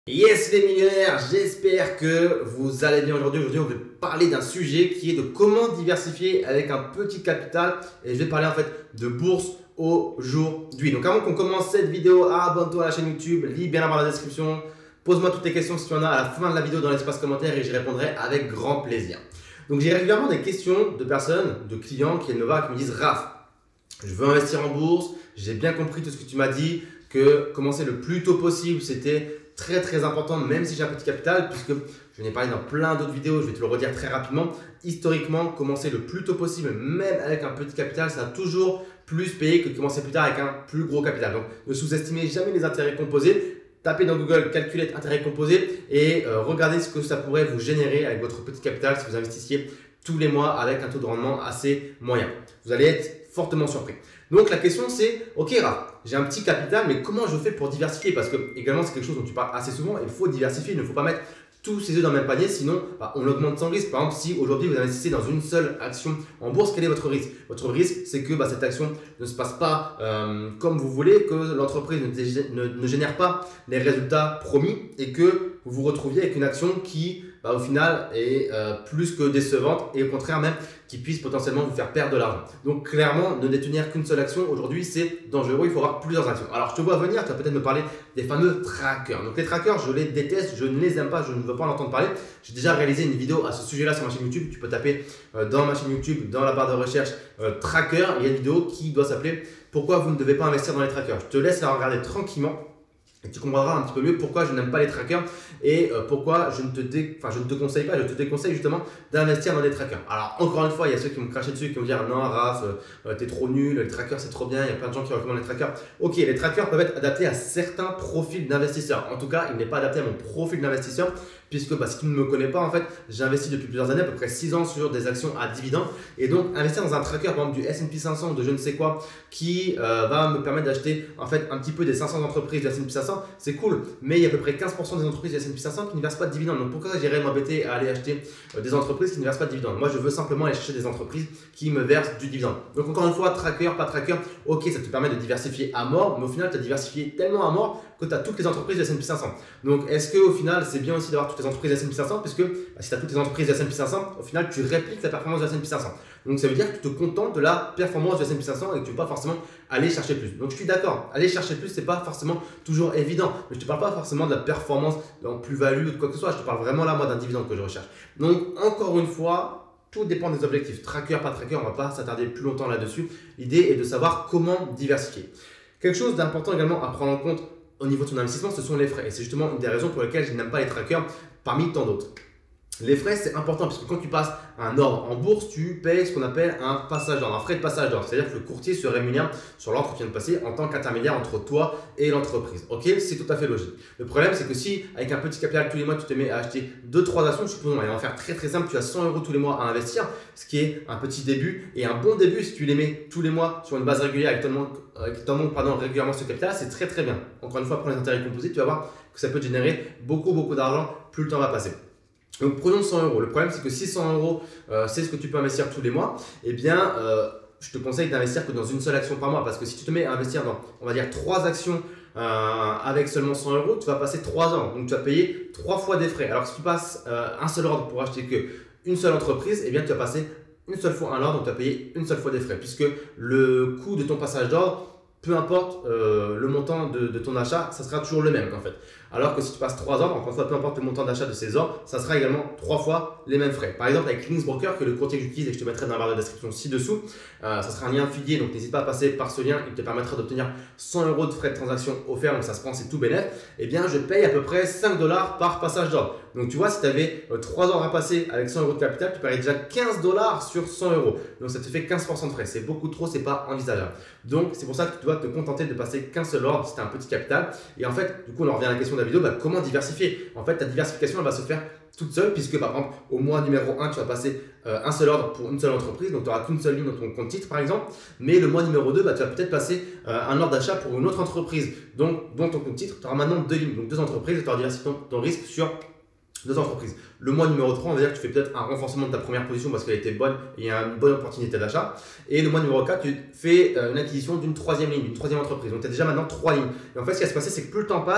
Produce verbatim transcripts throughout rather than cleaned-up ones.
Yes les millionnaires, j'espère que vous allez bien aujourd'hui. Aujourd'hui, on va parler d'un sujet qui est de comment diversifier avec un petit capital. Et je vais parler en fait de bourse aujourd'hui. Donc avant qu'on commence cette vidéo, abonne-toi à la chaîne YouTube, lis bien avant la description. Pose-moi toutes tes questions si tu en as à la fin de la vidéo dans l'espace commentaire et j'y répondrai avec grand plaisir. Donc j'ai régulièrement des questions de personnes, de clients qui viennent me voir et qui me disent « Raph, je veux investir en bourse, j'ai bien compris tout ce que tu m'as dit, que commencer le plus tôt possible, c'était très très important, même si j'ai un petit capital, puisque je n'ai parlé dans plein d'autres vidéos, je vais te le redire très rapidement. Historiquement, commencer le plus tôt possible, même avec un petit capital, ça a toujours plus payé que de commencer plus tard avec un plus gros capital. Donc, ne sous-estimez jamais les intérêts composés. Tapez dans Google calculette intérêts composés et euh, regardez ce que ça pourrait vous générer avec votre petit capital si vous investissiez tous les mois avec un taux de rendement assez moyen. Vous allez être fortement surpris. Donc la question c'est, ok Raph, j'ai un petit capital, mais comment je fais pour diversifier? Parce que également c'est quelque chose dont tu parles assez souvent, il faut diversifier, il ne faut pas mettre tous ses œufs dans le même panier, sinon bah, on augmente son risque. Par exemple, si aujourd'hui vous investissez dans une seule action en bourse, quel est votre risque? Votre risque, c'est que bah, cette action ne se passe pas euh, comme vous voulez, que l'entreprise ne, ne, ne génère pas les résultats promis et que vous vous retrouviez avec une action qui, bah, au final, est euh, plus que décevante et au contraire même qui puisse potentiellement vous faire perdre de l'argent. Donc clairement, ne détenir qu'une seule action aujourd'hui, c'est dangereux. Il faut avoir plusieurs actions. Alors, je te vois venir, tu vas peut-être me parler des fameux trackers. Donc les trackers, je les déteste, je ne les aime pas, je ne veux pas en entendre parler. J'ai déjà réalisé une vidéo à ce sujet-là sur ma chaîne YouTube. Tu peux taper euh, dans ma chaîne YouTube, dans la barre de recherche, euh, tracker. Il y a une vidéo qui doit s'appeler « Pourquoi vous ne devez pas investir dans les trackers ». Je te laisse la regarder tranquillement. Et tu comprendras un petit peu mieux pourquoi je n'aime pas les trackers et euh, pourquoi je ne, te dé... enfin, je ne te conseille pas, je te déconseille justement d'investir dans des trackers. Alors encore une fois, il y a ceux qui me cracher dessus, qui vont dire non Raph, euh, t'es trop nul, les trackers c'est trop bien, il y a plein de gens qui recommandent les trackers. Ok, les trackers peuvent être adaptés à certains profils d'investisseurs. En tout cas, il n'est pas adapté à mon profil d'investisseur puisque bah, si tu ne me connais pas, en fait, j'investis depuis plusieurs années, à peu près six ans sur des actions à dividendes. Et donc, investir dans un tracker, par exemple du S and P cinq cents, de je ne sais quoi, qui euh, va me permettre d'acheter en fait un petit peu des cinq cents entreprises du S and P cinq cents, c'est cool. Mais il y a à peu près quinze pour cent des entreprises du S and P cinq cents qui ne versent pas de dividendes. Donc, pourquoi j'irais m'embêter à aller acheter euh, des entreprises qui ne versent pas de dividendes? Moi, je veux simplement aller chercher des entreprises qui me versent du dividende. Donc, encore une fois, tracker, pas tracker, ok, ça te permet de diversifier à mort, mais au final, tu as diversifié tellement à mort que tu as toutes les entreprises du S and P cinq cents. Donc, est-ce qu'au final, c'est bien aussi d'avoir toutes les entreprises du S and P cinq cents? Puisque bah, si tu as toutes les entreprises du S and P cinq cents, au final, tu répliques la performance du S and P cinq cents. Donc, ça veut dire que tu te contentes de la performance du S and P cinq cents et que tu ne veux pas forcément aller chercher plus. Donc, je suis d'accord, aller chercher plus, ce n'est pas forcément toujours évident. Mais je ne te parle pas forcément de la performance en plus-value ou de quoi que ce soit. Je te parle vraiment là, moi, d'un dividende que je recherche. Donc, encore une fois, tout dépend des objectifs. Tracker, pas tracker, on ne va pas s'attarder plus longtemps là-dessus. L'idée est de savoir comment diversifier. Quelque chose d'important également à prendre en compte au niveau de son investissement, ce sont les frais. Et c'est justement une des raisons pour lesquelles je n'aime pas les trackers parmi tant d'autres. Les frais, c'est important puisque quand tu passes un ordre en bourse, tu payes ce qu'on appelle un passage d'ordre, un frais de passage d'ordre. C'est-à-dire que le courtier se rémunère sur l'ordre qui vient de passer en tant qu'intermédiaire entre toi et l'entreprise. Ok, c'est tout à fait logique. Le problème, c'est que si avec un petit capital tous les mois, tu te mets à acheter deux trois actions, supposons, on va faire très très simple, tu as cent euros tous les mois à investir, ce qui est un petit début et un bon début si tu les mets tous les mois sur une base régulière et que tu en manques pardon, régulièrement ce capital, c'est très très bien. Encore une fois, prends les intérêts composés, tu vas voir que ça peut te générer beaucoup beaucoup d'argent plus le temps va passer. Donc prenons cent euros. Le problème, c'est que si cent euros, euh, c'est ce que tu peux investir tous les mois, eh bien, euh, je te conseille d'investir que dans une seule action par mois. Parce que si tu te mets à investir dans, on va dire, trois actions euh, avec seulement cent euros, tu vas passer trois ans. Donc tu vas payer trois fois des frais. Alors que si tu passes euh, un seul ordre pour acheter qu'une seule entreprise, eh bien, tu vas passer une seule fois un ordre, donc tu vas payer une seule fois des frais. Puisque le coût de ton passage d'ordre, peu importe euh, le montant de, de ton achat, ça sera toujours le même en fait. Alors que si tu passes trois ordres, encore une fois, peu importe le montant d'achat de ces ordres, ça sera également trois fois les mêmes frais. Par exemple, avec Linksbroker, que le courtier que j'utilise et que je te mettrai dans la barre de description ci-dessous, euh, ça sera un lien affilié, donc n'hésite pas à passer par ce lien, il te permettra d'obtenir cent euros de frais de transaction offerts, donc ça se prend, c'est tout bénef. Eh bien, je paye à peu près cinq dollars par passage d'ordre. Donc tu vois, si tu avais euh, trois ordres à passer avec cent euros de capital, tu paierais déjà quinze dollars sur cent euros. Donc ça te fait quinze pour cent de frais. C'est beaucoup trop, c'est pas envisageable. Donc c'est pour ça que tu dois te contenter de passer qu'un seul ordre si tu as un petit capital. Et en fait, du coup, on en revient à la question de la vidéo, bah, comment diversifier? En fait, ta diversification, elle va se faire toute seule puisque par exemple, au mois numéro un, tu vas passer euh, un seul ordre pour une seule entreprise. Donc tu n'auras qu'une seule ligne dans ton compte titre par exemple. Mais le mois numéro deux, bah, tu vas peut-être passer euh, un ordre d'achat pour une autre entreprise. Donc, dans ton compte titre, tu auras maintenant deux lignes, donc deux entreprises et tu auras diversifié ton, ton risque sur deux entreprises. Le mois numéro trois, on va dire que tu fais peut-être un renforcement de ta première position parce qu'elle était bonne et il y a une bonne opportunité d'achat. Et le mois numéro quatre, tu fais une acquisition d'une troisième ligne, d'une troisième entreprise. Donc tu as déjà maintenant trois lignes. Et en fait, ce qui va se passer, c'est que plus le temps passe,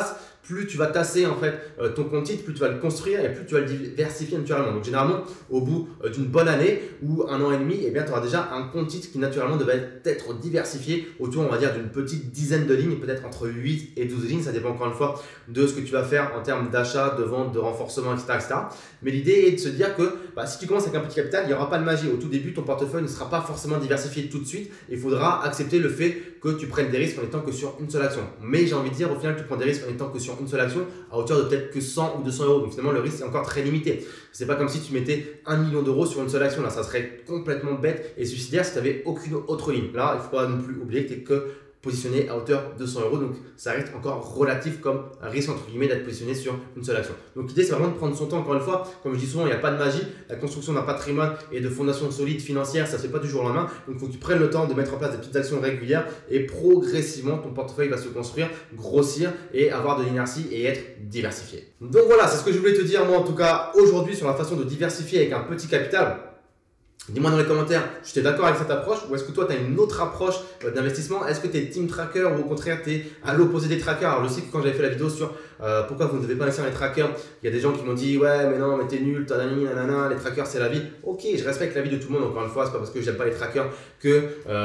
plus tu vas tasser en fait euh, ton compte titre, plus tu vas le construire et plus tu vas le diversifier naturellement. Donc généralement, au bout euh, d'une bonne année ou un an et demi, eh bien, tu auras déjà un compte titre qui naturellement devrait être diversifié autour, on va dire, d'une petite dizaine de lignes, peut-être entre huit et douze lignes. Ça dépend encore une fois de ce que tu vas faire en termes d'achat, de vente, de renforcement, et cetera et cetera. Mais l'idée est de se dire que bah, si tu commences avec un petit capital, il n'y aura pas de magie. Au tout début, ton portefeuille ne sera pas forcément diversifié tout de suite. Il faudra accepter le fait que tu prennes des risques en étant que sur une seule action. Mais j'ai envie de dire, au final, tu prends des risques en étant que sur une seule action à hauteur de peut-être que cent ou deux cents euros. Donc finalement, le risque est encore très limité. C'est pas comme si tu mettais un million d'euros sur une seule action. Là, ça serait complètement bête et suicidaire si tu n'avais aucune autre ligne. Là, il ne faut pas non plus oublier que tu n'es que positionné à hauteur de cent euros. Donc, ça reste encore relatif comme un risque entre guillemets d'être positionné sur une seule action. Donc, l'idée, c'est vraiment de prendre son temps. Encore une fois, comme je dis souvent, il n'y a pas de magie. La construction d'un patrimoine et de fondation solide financière, ça ne se fait pas du jour au lendemain. Donc, il faut que tu prennes le temps de mettre en place des petites actions régulières et progressivement, ton portefeuille va se construire, grossir et avoir de l'inertie et être diversifié. Donc, voilà, c'est ce que je voulais te dire, moi, en tout cas, aujourd'hui, sur la façon de diversifier avec un petit capital. Dis-moi dans les commentaires, tu es d'accord avec cette approche ou est-ce que toi tu as une autre approche d'investissement? Est-ce que tu es team tracker ou au contraire tu es à l'opposé des trackers? Alors je sais que quand j'avais fait la vidéo sur euh, pourquoi vous ne devez pas investir dans les trackers, il y a des gens qui m'ont dit ouais mais non mais t'es nul, t'as nani nanana, les trackers c'est la vie. Ok, je respecte la vie de tout le monde, encore une fois, c'est pas parce que j'aime pas les trackers que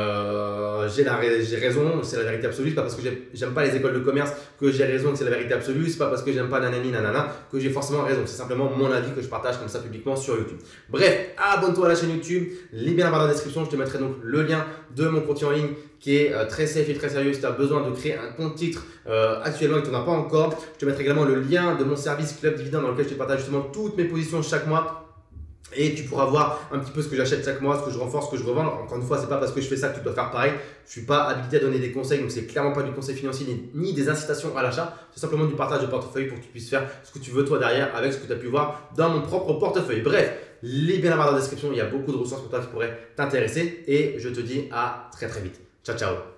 euh, j'ai raison, c'est la vérité absolue, c'est pas parce que j'aime pas les écoles de commerce que j'ai raison que c'est la vérité absolue, c'est pas parce que j'aime pas nanani nanana que j'ai forcément raison, c'est simplement mon avis que je partage comme ça publiquement sur YouTube. Bref, abonne-toi à la chaîne YouTube. Les liens dans la description, je te mettrai donc le lien de mon contenu en ligne qui est euh, très safe et très sérieux. Si tu as besoin de créer un compte titre euh, actuellement et que tu n'en as pas encore, je te mettrai également le lien de mon service Club Dividende dans lequel je te partage justement toutes mes positions chaque mois. Et tu pourras voir un petit peu ce que j'achète chaque mois, ce que je renforce, ce que je revends. Encore une fois, c'est pas parce que je fais ça que tu dois faire pareil. Je suis pas habilité à donner des conseils, donc c'est clairement pas du conseil financier ni, ni des incitations à l'achat. C'est simplement du partage de portefeuille pour que tu puisses faire ce que tu veux toi derrière avec ce que tu as pu voir dans mon propre portefeuille. Bref, les liens dans la description, il y a beaucoup de ressources pour toi qui pourraient t'intéresser et je te dis à très très vite. Ciao ciao.